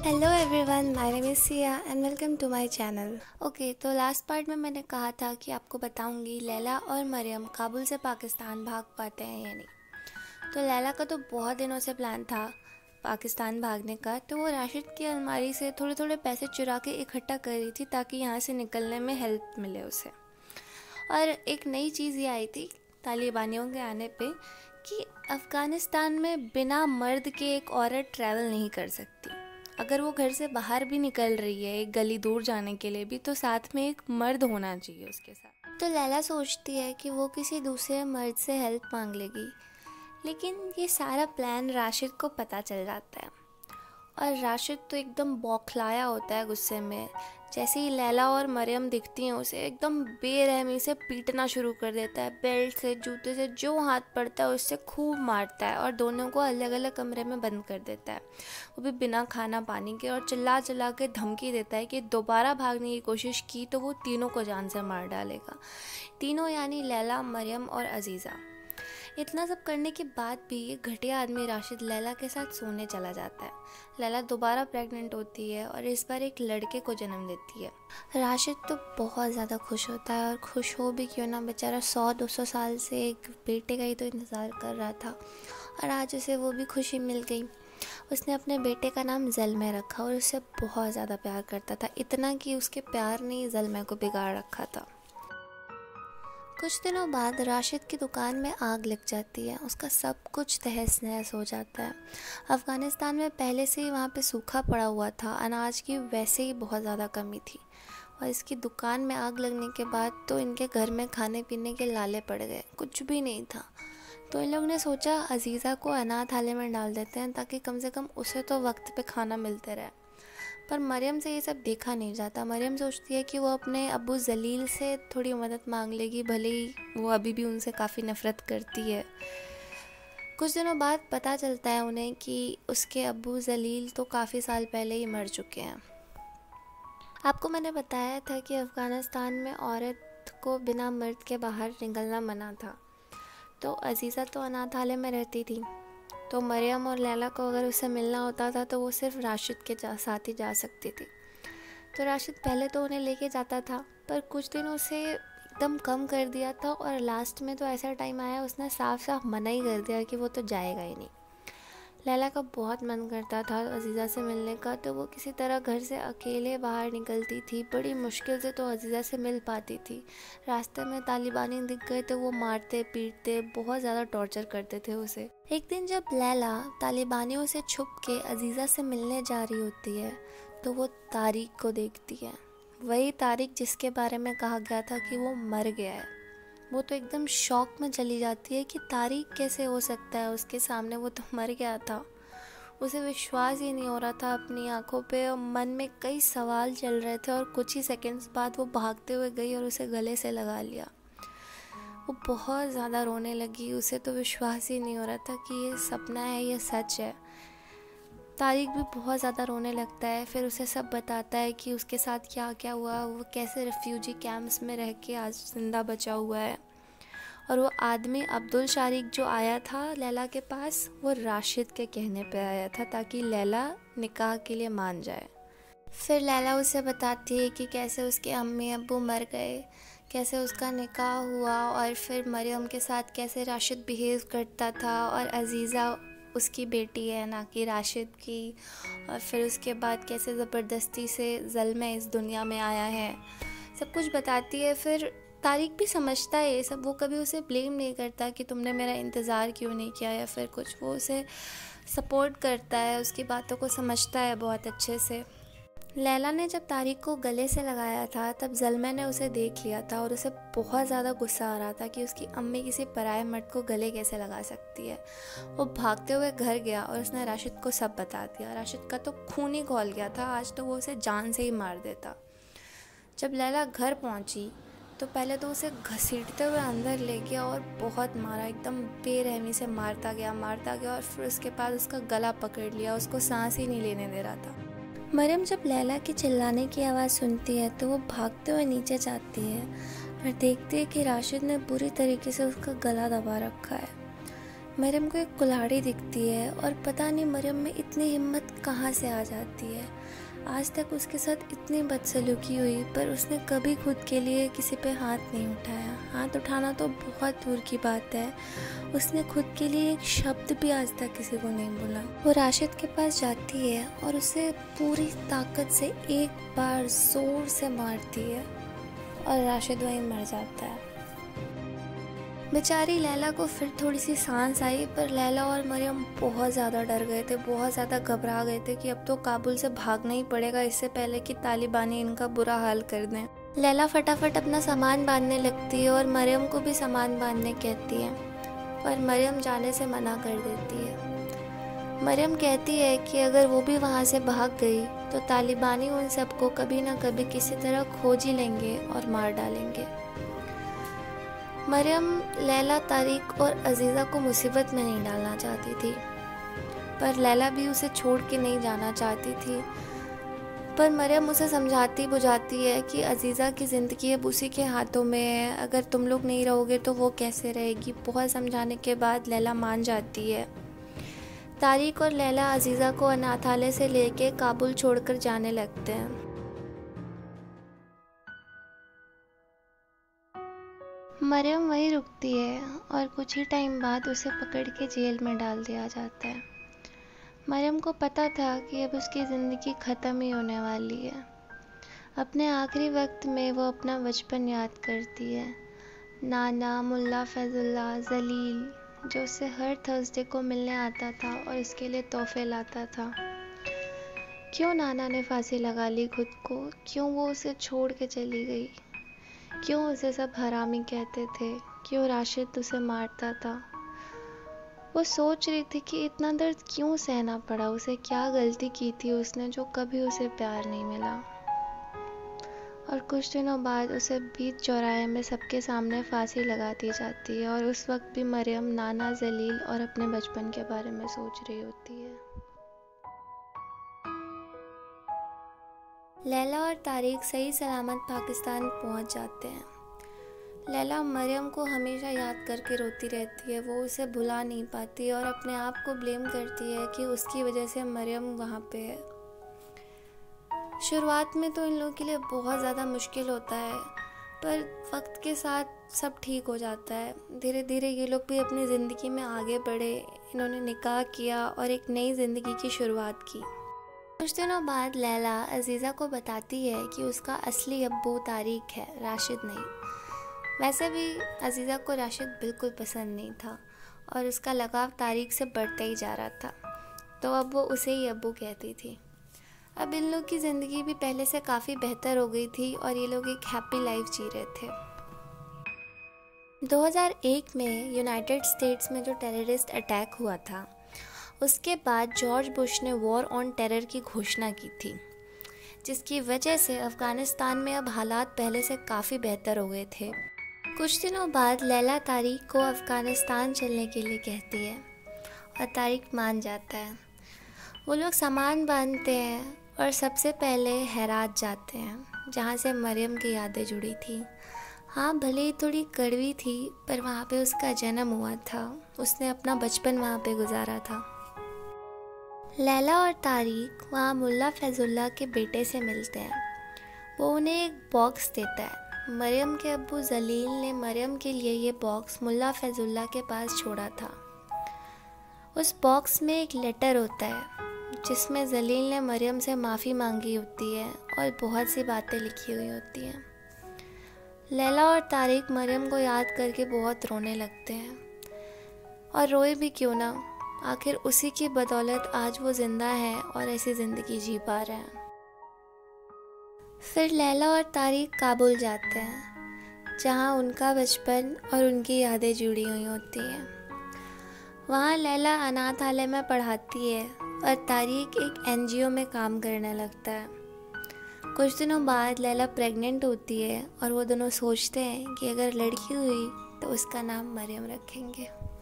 Hello everyone, my name is Siya and welcome to my channel. Okay, तो last part में मैंने कहा था कि आपको बताऊंगी लैला और मरियम काबुल से पाकिस्तान भाग पाते हैं या नहीं। तो लैला का तो बहुत दिनों से प्लान था पाकिस्तान भागने का, तो वो राशिद की अलमारी से थोड़े थोड़े पैसे चुरा के इकट्ठा कर रही थी ताकि यहाँ से निकलने में हेल्प मिले उसे। और एक नई चीज़ ये आई थी तालिबानियों के आने पे कि अफ़गानिस्तान में बिना मर्द के एक औरत ट्रैवल नहीं कर सकती। अगर वो घर से बाहर भी निकल रही है एक गली दूर जाने के लिए भी, तो साथ में एक मर्द होना चाहिए उसके साथ। तो लैला सोचती है कि वो किसी दूसरे मर्द से हेल्प मांग लेगी, लेकिन ये सारा प्लान राशिद को पता चल जाता है और राशिद तो एकदम बौखलाया होता है गुस्से में। जैसे ही लैला और मरियम दिखती हैं उसे एकदम बेरहमी से पीटना शुरू कर देता है। बेल्ट से, जूते से जो हाथ पड़ता है उससे खूब मारता है और दोनों को अलग अलग कमरे में बंद कर देता है, वो भी बिना खाना पानी के, और चिल्ला चिल्ला के धमकी देता है कि दोबारा भागने की कोशिश की तो वो तीनों को जान से मार डालेगा। तीनों यानी लैला, मरियम और अजीज़ा। इतना सब करने के बाद भी ये घटिया आदमी राशिद लैला के साथ सोने चला जाता है। लैला दोबारा प्रेग्नेंट होती है और इस बार एक लड़के को जन्म देती है। राशिद तो बहुत ज़्यादा खुश होता है, और खुश हो भी क्यों ना, बेचारा 100-200 साल से एक बेटे का ही तो इंतज़ार कर रहा था और आज उसे वो भी खुशी मिल गई। उसने अपने बेटे का नाम ज़लमै रखा और उससे बहुत ज़्यादा प्यार करता था, इतना कि उसके प्यार ने ही ज़लमै को बिगाड़ रखा था। कुछ दिनों बाद राशिद की दुकान में आग लग जाती है, उसका सब कुछ तहस नहस हो जाता है। अफ़गानिस्तान में पहले से ही वहाँ पे सूखा पड़ा हुआ था, अनाज की वैसे ही बहुत ज़्यादा कमी थी, और इसकी दुकान में आग लगने के बाद तो इनके घर में खाने पीने के लाले पड़ गए, कुछ भी नहीं था। तो इन लोगों ने सोचा अजीज़ा को अनाथालय में डाल देते हैं ताकि कम से कम उसे तो वक्त पे खाना मिलते रहे। पर मरियम से ये सब देखा नहीं जाता। मरियम सोचती है कि वो अपने अब्बू जलील से थोड़ी मदद मांग लेगी, भले ही वो अभी भी उनसे काफ़ी नफ़रत करती है। कुछ दिनों बाद पता चलता है उन्हें कि उसके अब्बू जलील तो काफ़ी साल पहले ही मर चुके हैं। आपको मैंने बताया था कि अफ़गानिस्तान में औरत को बिना मर्द के बाहर निकलना मना था। तो अजीज़ा तो अनाथालय में रहती थी, तो मरियम और लैला को अगर उससे मिलना होता था तो वो सिर्फ राशिद के साथ ही जा सकती थी। तो राशिद पहले तो उन्हें लेके जाता था, पर कुछ दिन उसे एकदम कम कर दिया था, और लास्ट में तो ऐसा टाइम आया उसने साफ साफ मना ही कर दिया कि वो तो जाएगा ही नहीं। लैला का बहुत मन करता था अजीज़ा से मिलने का, तो वो किसी तरह घर से अकेले बाहर निकलती थी। बड़ी मुश्किल से तो अजीज़ा से मिल पाती थी। रास्ते में तालिबानी दिख गए तो वो मारते पीटते बहुत ज़्यादा टॉर्चर करते थे उसे। एक दिन जब लैला तालिबानियों से छुप के अजीज़ा से मिलने जा रही होती है तो वो तारिक को देखती है। वही तारिक जिसके बारे में कहा गया था कि वो मर गया है। वो तो एकदम शॉक में चली जाती है कि तारिक कैसे हो सकता है उसके सामने, वो तो मर गया था। उसे विश्वास ही नहीं हो रहा था अपनी आंखों पे, और मन में कई सवाल चल रहे थे, और कुछ ही सेकंड्स बाद वो भागते हुए गई और उसे गले से लगा लिया। वो बहुत ज़्यादा रोने लगी, उसे तो विश्वास ही नहीं हो रहा था कि ये सपना है या सच है। तारिक भी बहुत ज़्यादा रोने लगता है, फिर उसे सब बताता है कि उसके साथ क्या क्या हुआ, वो कैसे रेफ्यूजी कैंप्स में रह के आज ज़िंदा बचा हुआ है। और वो आदमी अब्दुल शारिक जो आया था लैला के पास, वो राशिद के कहने पे आया था ताकि लैला निकाह के लिए मान जाए। फिर लैला उसे बताती है कि कैसे उसके अम्मी अब्बू मर गए, कैसे उसका निकाह हुआ, और फिर मरियम के साथ कैसे राशिद बिहेव करता था, और अजीज़ा उसकी बेटी है ना कि राशिद की, और फिर उसके बाद कैसे ज़बरदस्ती से ज़लमै इस दुनिया में आया है, सब कुछ बताती है। फिर तारिक भी समझता है ये सब, वो कभी उसे ब्लेम नहीं करता कि तुमने मेरा इंतज़ार क्यों नहीं किया या फिर कुछ, वो उसे सपोर्ट करता है, उसकी बातों को समझता है बहुत अच्छे से। लैला ने जब तारिक को गले से लगाया था तब ज़लमै ने उसे देख लिया था, और उसे बहुत ज़्यादा गुस्सा आ रहा था कि उसकी अम्मी किसी पराये मर्द को गले कैसे लगा सकती है। वो भागते हुए घर गया और उसने राशिद को सब बता दिया। राशिद का तो खून ही खौल गया था, आज तो वो उसे जान से ही मार देता। जब लैला घर पहुंची तो पहले तो उसे घसीटते हुए अंदर ले गया और बहुत मारा, एकदम बेरहमी से मारता गया, और फिर उसके बाद उसका गला पकड़ लिया, उसको सांस ही नहीं लेने दे रहा था। मरियम जब लैला की चिल्लाने की आवाज़ सुनती है तो वो भागते हुए नीचे जाती है और देखती है कि राशिद ने बुरी तरीके से उसका गला दबा रखा है। मरियम को एक कुल्हाड़ी दिखती है और पता नहीं मरियम में इतनी हिम्मत कहाँ से आ जाती है। आज तक उसके साथ इतनी बदसलूकी हुई पर उसने कभी खुद के लिए किसी पे हाथ नहीं उठाया। हाथ उठाना तो बहुत दूर की बात है, उसने खुद के लिए एक शब्द भी आज तक किसी को नहीं बोला। वो राशिद के पास जाती है और उसे पूरी ताकत से एक बार जोर से मारती है और राशिद वहीं मर जाता है। बेचारी लैला को फिर थोड़ी सी सांस आई, पर लैला और मरियम बहुत ज़्यादा डर गए थे, बहुत ज़्यादा घबरा गए थे कि अब तो काबुल से भागना ही पड़ेगा इससे पहले कि तालिबानी इनका बुरा हाल कर दें। लैला फटाफट अपना सामान बांधने लगती है और मरियम को भी सामान बांधने कहती है, पर मरियम जाने से मना कर देती है। मरियम कहती है कि अगर वो भी वहाँ से भाग गई तो तालिबानी उन सबको कभी ना कभी किसी तरह खोज ही लेंगे और मार डालेंगे। मरियम लैला, तारिक और अजीज़ा को मुसीबत में नहीं डालना चाहती थी, पर लैला भी उसे छोड़ के नहीं जाना चाहती थी। पर मरियम उसे समझाती बुझाती है कि अजीज़ा की ज़िंदगी अब उसी के हाथों में है, अगर तुम लोग नहीं रहोगे तो वो कैसे रहेगी। बहुत समझाने के बाद लैला मान जाती है। तारिक और लैला अजीज़ा को अनाथालय से लेके काबुल छोड़कर जाने लगते हैं। मरियम वहीं रुकती है और कुछ ही टाइम बाद उसे पकड़ के जेल में डाल दिया जाता है। मरियम को पता था कि अब उसकी ज़िंदगी ख़त्म ही होने वाली है। अपने आखिरी वक्त में वो अपना बचपन याद करती है। नाना, मुल्ला फैजुल्ला, जलील, जो उससे हर थर्सडे को मिलने आता था और इसके लिए तोहफे लाता था। क्यों नाना ने फांसी लगा ली खुद को? क्यों वो उसे छोड़ के चली गई? क्यों उसे सब हरामी कहते थे? क्यों राशिद उसे मारता था? वो सोच रही थी कि इतना दर्द क्यों सहना पड़ा, उसे क्या गलती की थी उसने जो कभी उसे प्यार नहीं मिला। और कुछ दिनों बाद उसे बीच चौराहे में सबके सामने फांसी लगा दी जाती है और उस वक्त भी मरियम नाना, जलील और अपने बचपन के बारे में सोच रही होती है। लैला और तारिक सही सलामत पाकिस्तान पहुंच जाते हैं। लैला मरियम को हमेशा याद करके रोती रहती है, वो उसे भुला नहीं पाती और अपने आप को ब्लेम करती है कि उसकी वजह से मरियम वहाँ पे है। शुरुआत में तो इन लोगों के लिए बहुत ज़्यादा मुश्किल होता है, पर वक्त के साथ सब ठीक हो जाता है। धीरे धीरे ये लोग भी अपनी ज़िंदगी में आगे बढ़े, इन्होंने निकाह किया और एक नई ज़िंदगी की शुरुआत की। कुछ दिनों बाद लैला अजीज़ा को बताती है कि उसका असली अब्बू तारिक है, राशिद नहीं। वैसे भी अजीज़ा को राशिद बिल्कुल पसंद नहीं था और उसका लगाव तारिक से बढ़ता ही जा रहा था, तो अब वो उसे ही अब्बू कहती थी। अब इन लोग की ज़िंदगी भी पहले से काफ़ी बेहतर हो गई थी और ये लोग एक हैप्पी लाइफ जी रहे थे। 2001 में यूनाइटेड स्टेट्स में जो टेररिस्ट अटैक हुआ था, उसके बाद जॉर्ज बुश ने वॉर ऑन टेरर की घोषणा की थी, जिसकी वजह से अफ़गानिस्तान में अब हालात पहले से काफ़ी बेहतर हो गए थे। कुछ दिनों बाद लैला तारिक को अफ़गानिस्तान चलने के लिए कहती है और तारिक मान जाता है। वो लोग सामान बांधते हैं और सबसे पहले हेरात जाते हैं, जहाँ से मरियम की यादें जुड़ी थी। हाँ, भले ही थोड़ी कड़वी थी, पर वहाँ पे उसका जन्म हुआ था, उसने अपना बचपन वहाँ पे गुजारा था। लैला और तारिक वहाँ मुल्ला फैजुल्ला के बेटे से मिलते हैं। वो उन्हें एक बॉक्स देता है। मरियम के अब्बू जलील ने मरियम के लिए ये बॉक्स मुल्ला फैजुल्ला के पास छोड़ा था। उस बॉक्स में एक लेटर होता है जिसमें जलील ने मरियम से माफ़ी मांगी होती है और बहुत सी बातें लिखी हुई होती हैं। लैला और तारिक मरियम को याद करके बहुत रोने लगते हैं, और रोए भी क्यों ना, आखिर उसी की बदौलत आज वो ज़िंदा है और ऐसी ज़िंदगी जी पा रहे हैं। फिर लैला और तारिक काबुल जाते हैं, जहाँ उनका बचपन और उनकी यादें जुड़ी हुई होती हैं। वहाँ लैला अनाथालय में पढ़ाती है और तारिक एक NGO में काम करने लगता है। कुछ दिनों बाद लैला प्रेग्नेंट होती है और वो दोनों सोचते हैं कि अगर लड़की हुई तो उसका नाम मरियम रखेंगे।